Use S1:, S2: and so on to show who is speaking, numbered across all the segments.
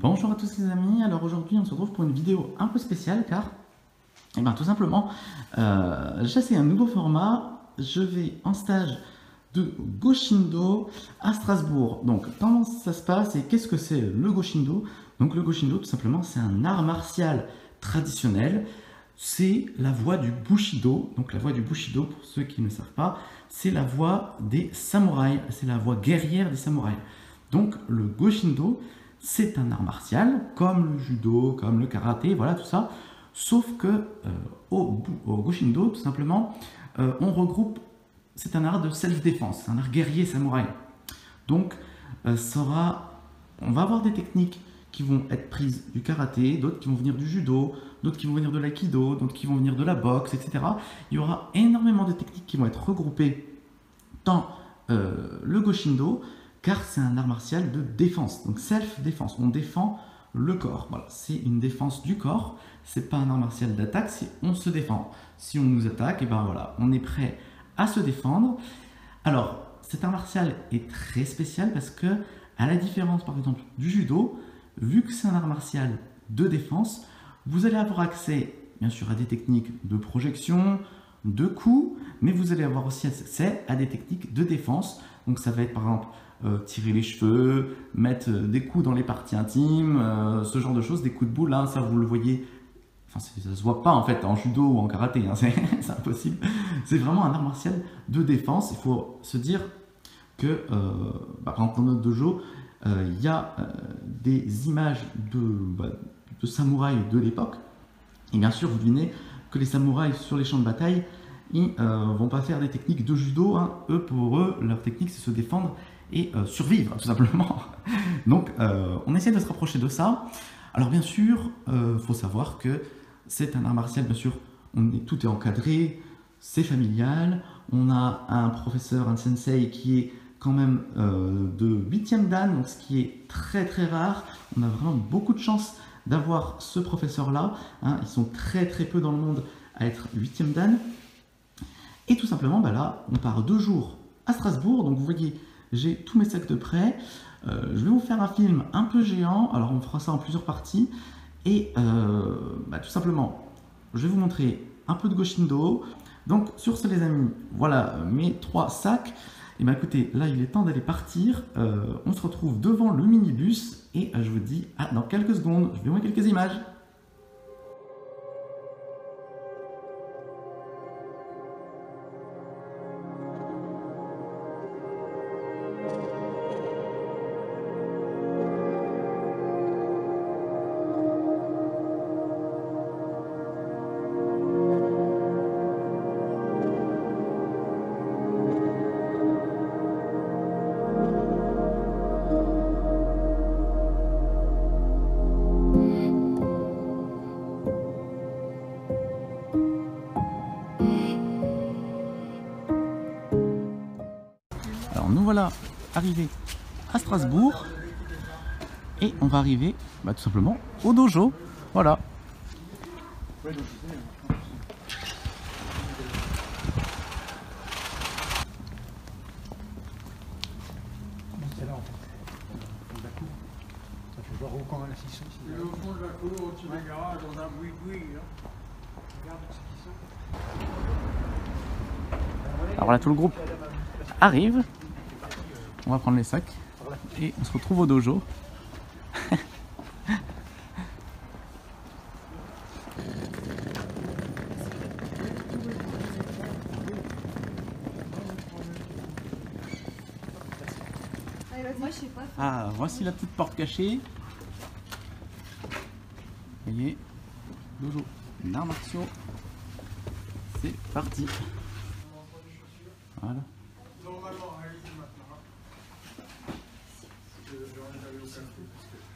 S1: Bonjour à tous les amis, alors aujourd'hui on se retrouve pour une vidéo un peu spéciale car, tout simplement, j'essaie un nouveau format, je vais en stage de Goshindo à Strasbourg. Donc comment ça se passe et qu'est-ce que c'est le Goshindo? Donc le Goshindo tout simplement c'est un art martial traditionnel, c'est la voie du Bushido. Donc la voie du Bushido, pour ceux qui ne savent pas, c'est la voie des samouraïs, c'est la voie guerrière des samouraïs. Donc le Goshindo, c'est un art martial, comme le judo, comme le karaté, voilà tout ça. Sauf que au Goshindo, tout simplement, on regroupe, c'est un art de self-défense, un art guerrier samouraï. Donc on va avoir des techniques qui vont être prises du karaté, d'autres qui vont venir du judo, d'autres qui vont venir de l'aïkido, d'autres qui vont venir de la boxe, etc. Il y aura énormément de techniques qui vont être regroupées dans le Goshindo, car c'est un art martial de défense, donc self-défense, on défend le corps, voilà, c'est une défense du corps, c'est pas un art martial d'attaque, c'est on se défend. Si on nous attaque, et ben voilà, on est prêt à se défendre. Alors, cet art martial est très spécial parce que, à la différence par exemple du judo, vu que c'est un art martial de défense, vous allez avoir accès bien sûr à des techniques de projection, de coups, mais vous allez avoir aussi accès à des techniques de défense. Donc ça va être par exemple tirer les cheveux, mettre des coups dans les parties intimes, ce genre de choses, des coups de boule, hein, ça vous le voyez, enfin ça se voit pas en fait en judo ou en karaté, hein, c'est impossible. C'est vraiment un art martial de défense. Il faut se dire que par exemple dans notre dojo, il y a des images de samouraïs de l'époque, et bien sûr vous devinez que les samouraïs sur les champs de bataille, ils vont pas faire des techniques de judo, hein. Pour eux, leur technique c'est se défendre et survivre tout simplement. Donc on essaie de se rapprocher de ça. Alors bien sûr, faut savoir que c'est un art martial, bien sûr, tout est encadré, c'est familial, on a un professeur, un sensei qui est quand même de 8e dan, donc ce qui est très très rare. On a vraiment beaucoup de chance d'avoir ce professeur-là, hein. Ils sont très très peu dans le monde à être 8e dan. Et tout simplement, là, on part 2 jours à Strasbourg, donc vous voyez, j'ai tous mes sacs de prêt. Je vais vous faire un film un peu géant, alors on fera ça en plusieurs parties. Et tout simplement, je vais vous montrer un peu de Goshindo. Donc sur ce les amis, voilà mes 3 sacs. Et écoutez, là il est temps d'aller partir. On se retrouve devant le minibus et je vous dis dans quelques secondes, je vais vous montrer quelques images. Alors nous voilà arrivés à Strasbourg et on va arriver tout simplement au dojo. Voilà.
S2: C'est là en fait. Au fond de la cour. Ça fait voir au camp la section.
S3: Et au fond de la cour, au-dessus des garages, dans un boui-boui.
S2: Regarde ce qu'ils sont.
S1: Alors voilà, tout le groupe arrive. On va prendre les sacs et on se retrouve au dojo. Ah, voici la petite porte cachée. Vous voyez, dojo d'arts martiaux. C'est parti. Voilà.
S3: Normalement, allez-y maintenant. J'ai envie d'aller au café parce que...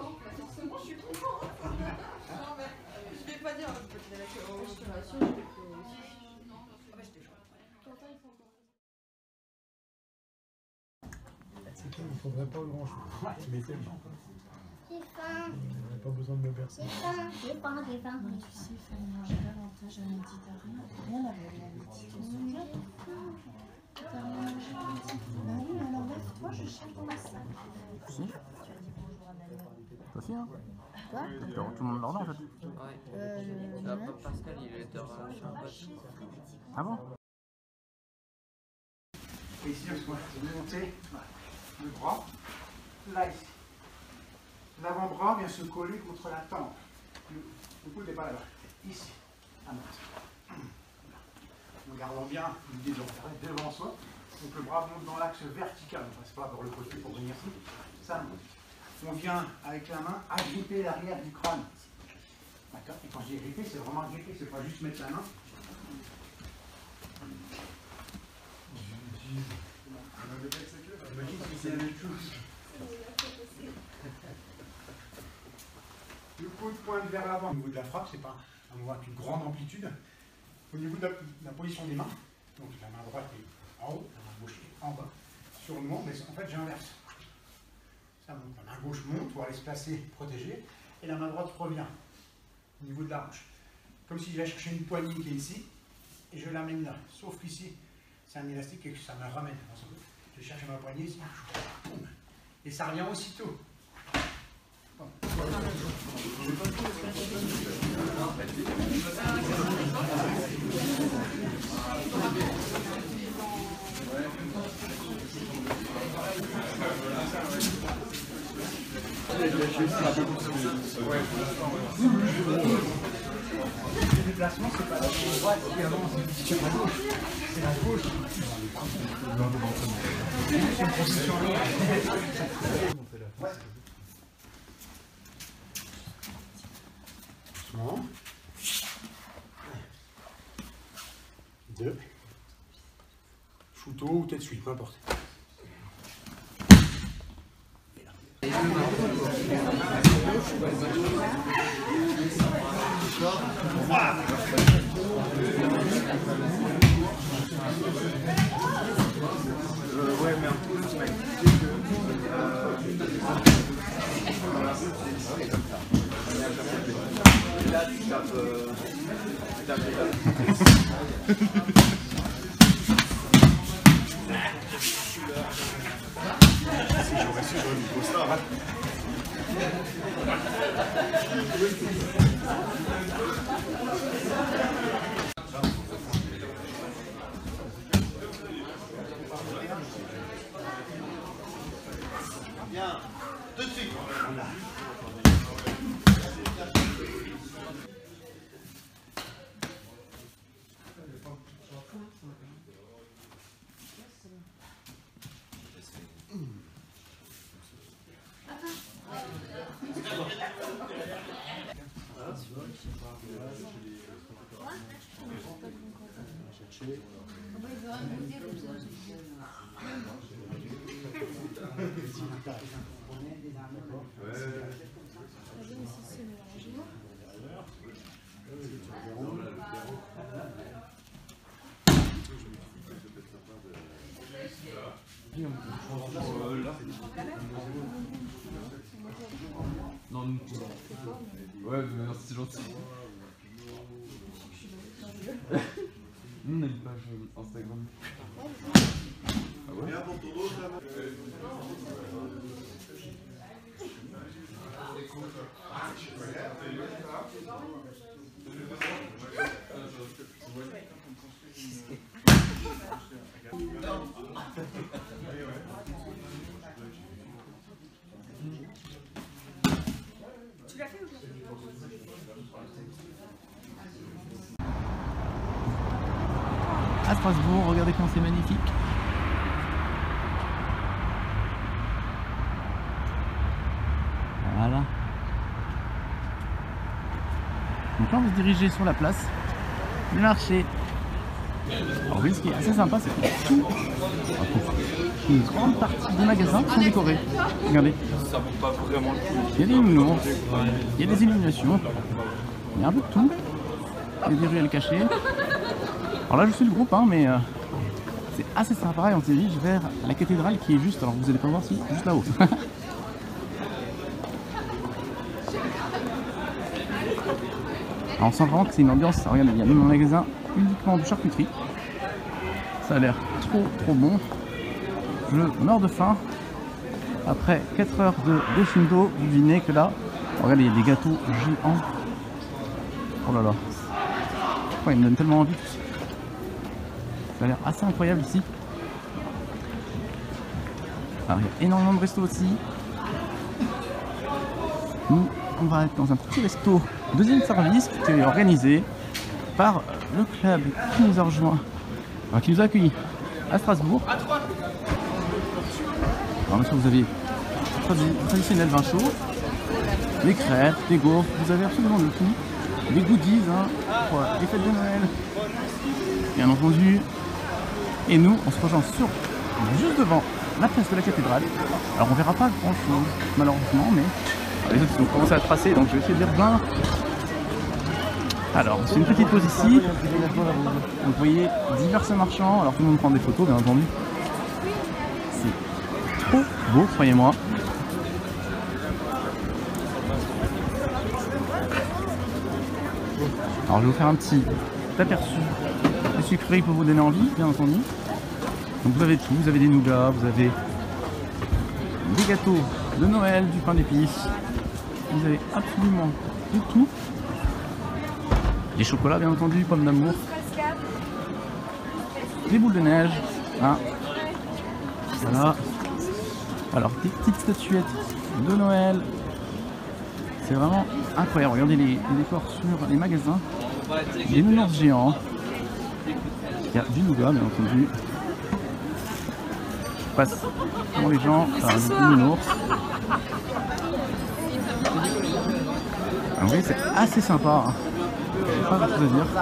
S4: Je vais pas dire, je vais te la
S2: Il ne faudrait pas grand chose. Ouais, mais c'est bon.
S4: J'ai faim.
S2: On n'a pas besoin de me bercer.
S4: J'ai faim. J'ai faim. J'ai faim.
S5: Mais tu sais, Fanny, j'ai davantage à méditerranée. Rien à voir avec la méditerranée. T'as rien mangé à méditerranée. Bah oui, alors lève-toi, je cherche dans ma salle.
S1: Si.
S5: Tu as dit bonjour à Daniel.
S1: Toi aussi, hein?
S4: Quoi?
S1: Tout le monde dort en fait.
S6: Ouais. Là, Pascal, il est dehors chez un pote.
S1: Ah bon?
S2: Et ici, parce que moi, je vais monter le bras, là, ici. L'avant-bras vient se coller contre la tempe. Le coude n'est pas là-bas. Ici, à monte. En gardant bien l'idée de regarder devant soi. Donc le bras monte dans l'axe vertical. On ne passe pas par le côté pour venir ici. Ça monte. On vient avec la main agripper l'arrière du crâne. D'accord? Et quand je dis gripper, c'est vraiment gripper, c'est pas juste mettre la main. Le coude pointe vers l'avant. Au niveau de la frappe, c'est pas un mouvement avec une grande amplitude. Au niveau de la position des mains, donc la main droite est en haut, la main gauche est en bas. Sur le moment, mais en fait j'inverse. Ça monte. La main gauche monte pour aller se placer protégée, et la main droite revient au niveau de la hanche. Comme si j'allais chercher une poignée qui est ici, et je l'amène là. Sauf qu'ici, c'est un élastique et que ça me ramène. Je cherche ma poignée ici, et ça revient aussitôt. Le déplacement, c'est pas la droite qui avance sur la gauche, c'est la gauche. C'est une position ouais. Doucement. 2. Chouteau ou tête suite, peu importe. Ouais, mais un peu plus, mec. Là, tu tapes si j'aurais su, j'aurais mis Costa. Bien, tout de suite.
S7: Non, ouais, mais merci, c'est gentil. Nous, on a une page Instagram. Ah ouais?
S1: À Strasbourg, regardez comment c'est magnifique. Voilà. Donc là on va se diriger sur la place du marché. Alors oui, ce qui est assez sympa, c'est que tout, une grande partie des magasins sont décorés. Regardez.
S7: Ça vaut pas vraiment le coup.
S1: Il y a des nounours, il y a des illuminations, il y a un peu de tout. Il y a des ruelles cachées. Alors là je suis le groupe, hein, mais c'est assez sympa et on se dirige vers la cathédrale qui est juste, alors vous allez pas voir si, juste là-haut. Alors on sent vraiment que c'est une ambiance, regardez, il y a même un magasin uniquement de charcuterie. Ça a l'air trop bon. Je meurs de faim. Après 4 heures de Goshindo, vous devinez que là, regardez, il y a des gâteaux géants. Oh là là. Oh, ils me donnent tellement envie. Ça a l'air assez incroyable ici. Alors, il y a énormément de restos aussi. Nous, on va être dans un petit resto deuxième service qui est organisé par le club qui nous a rejoint, enfin, qui nous a accueillis à Strasbourg. Alors bien sûr, vous avez le traditionnel vin chaud, des crêpes, des gaufres, vous avez absolument de tout, des goodies hein, pour les fêtes de Noël, bien entendu. Et nous, on se rejoint juste devant la place de la cathédrale. Alors on verra pas grand chose malheureusement, mais les autres ont commencé à tracer, donc je vais essayer de les rejoindre. Alors c'est une petite pause ici. Donc vous voyez divers marchands, alors tout le monde prend des photos bien entendu. C'est trop beau, croyez-moi. Alors je vais vous faire un petit aperçu des sucreries pour vous donner envie, bien entendu. Donc vous avez tout, vous avez des nougats, vous avez des gâteaux de Noël, du pain d'épices, vous avez absolument de tout. Les chocolats bien entendu, pommes d'amour, des boules de neige, hein. Voilà. Alors des petites statuettes de Noël, c'est vraiment incroyable. Regardez les décors sur les magasins, des nounours géants, il y a du nougat bien entendu. Je passe pour les gens, des nounours. En vrai c'est assez sympa, hein. Pas grand chose à dire.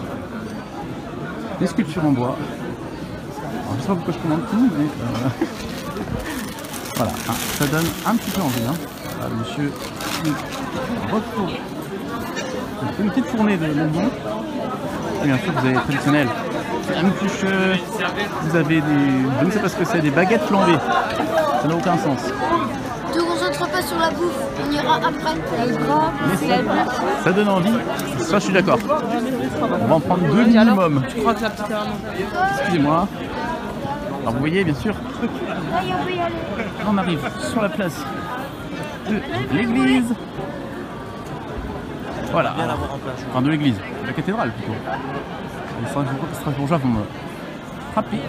S1: Des sculptures en bois. Alors, je sais pas pourquoi je commande tout, mais voilà, hein, ça donne un petit peu envie. Hein. Voilà, monsieur Roquefort. Une petite fournée de bonbons. Et bien sûr, vous avez le traditionnel. Une couche, vous avez des, je ne sais pas ce que c'est, des baguettes flambées. Ça n'a aucun sens.
S4: Ne concentre pas sur la bouffe, on ira après.
S1: Mais ça donne envie, ça je suis d'accord. On va en prendre 2 minimum. Excusez-moi. Alors vous voyez bien sûr, on arrive sur la place de l'église. Voilà, enfin de l'église, de la cathédrale plutôt. Les Strasbourgeois vont me frapper.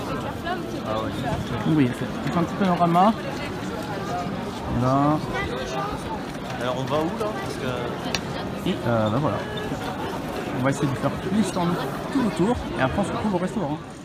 S1: Vous voyez, c'est un petit panorama. Là.
S8: Alors on va où là? Parce que...
S1: Et bah voilà. On va essayer de faire tous les stands tout autour et après on se retrouve au restaurant.